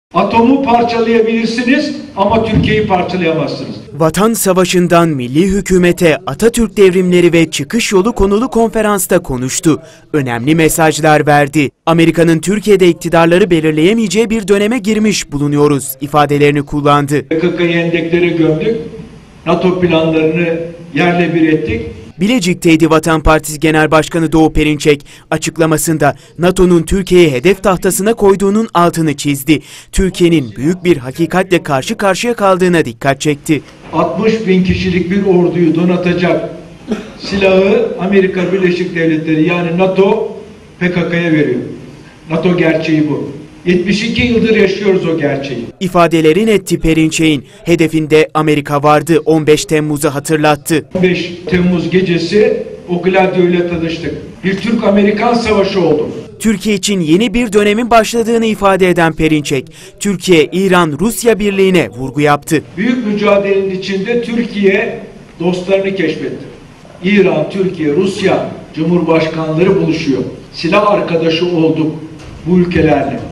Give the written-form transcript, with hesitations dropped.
Atomu parçalayabilirsiniz ama Türkiye'yi parçalayamazsınız. Vatan Savaşı'ndan milli hükümete Atatürk devrimleri ve çıkış yolu konulu konferansta konuştu. Önemli mesajlar verdi. Amerika'nın Türkiye'de iktidarları belirleyemeyeceği bir döneme girmiş bulunuyoruz ifadelerini kullandı. PKK'yı endeklere gömdük, NATO planlarını yerle bir ettik. Bilecik'teydi Vatan Partisi Genel Başkanı Doğu Perinçek. Açıklamasında NATO'nun Türkiye'yi hedef tahtasına koyduğunun altını çizdi. Türkiye'nin büyük bir hakikatle karşı karşıya kaldığına dikkat çekti. 60 bin kişilik bir orduyu donatacak silahı Amerika Birleşik Devletleri yani NATO PKK'ya veriyor. NATO gerçeği bu. 72 yıldır yaşıyoruz o gerçeği. İfadeleri netti Perinçek'in. Hedefinde Amerika vardı. 15 Temmuz'u hatırlattı. 15 Temmuz gecesi o Gladio ile tanıştık. Bir Türk-Amerikan savaşı oldu. Türkiye için yeni bir dönemin başladığını ifade eden Perinçek, Türkiye-İran-Rusya birliğine vurgu yaptı. Büyük mücadelenin içinde Türkiye dostlarını keşfetti. İran, Türkiye, Rusya Cumhurbaşkanları buluşuyor. Silah arkadaşı olduk bu ülkelerle.